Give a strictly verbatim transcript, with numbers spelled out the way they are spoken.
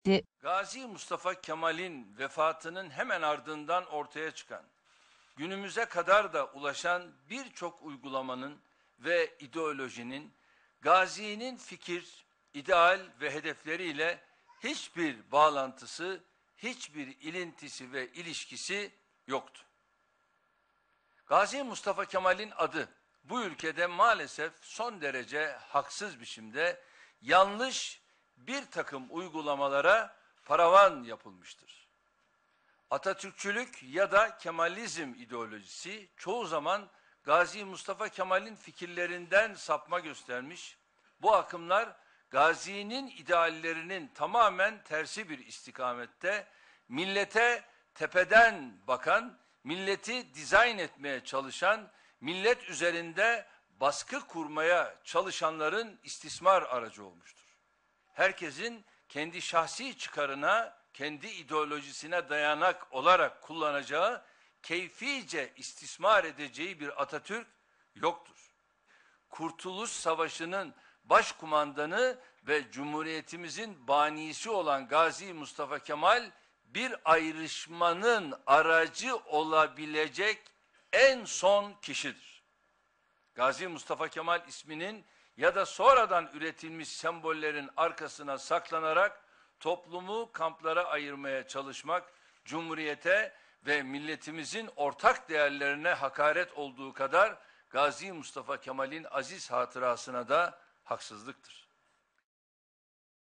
etti. Gazi Mustafa Kemal'in vefatının hemen ardından ortaya çıkan, günümüze kadar da ulaşan birçok uygulamanın ve ideolojinin Gazi'nin fikir, ideal ve hedefleriyle hiçbir bağlantısı, hiçbir ilintisi ve ilişkisi yoktu. Gazi Mustafa Kemal'in adı bu ülkede maalesef son derece haksız biçimde yanlış bir takım uygulamalara paravan yapılmıştır. Atatürkçülük ya da Kemalizm ideolojisi çoğu zaman Gazi Mustafa Kemal'in fikirlerinden sapma göstermiş. Bu akımlar Gazi'nin ideallerinin tamamen tersi bir istikamette millete tepeden bakan, milleti dizayn etmeye çalışan, millet üzerinde baskı kurmaya çalışanların istismar aracı olmuştur. Herkesin kendi şahsi çıkarına, kendi ideolojisine dayanak olarak kullanacağı, keyfice istismar edeceği bir Atatürk yoktur. Kurtuluş Savaşı'nın başkumandanı ve Cumhuriyetimizin banisi olan Gazi Mustafa Kemal, bir ayrışmanın aracı olabilecek en son kişidir. Gazi Mustafa Kemal isminin ya da sonradan üretilmiş sembollerin arkasına saklanarak toplumu kamplara ayırmaya çalışmak, Cumhuriyete ve milletimizin ortak değerlerine hakaret olduğu kadar Gazi Mustafa Kemal'in aziz hatırasına da haksızlıktır.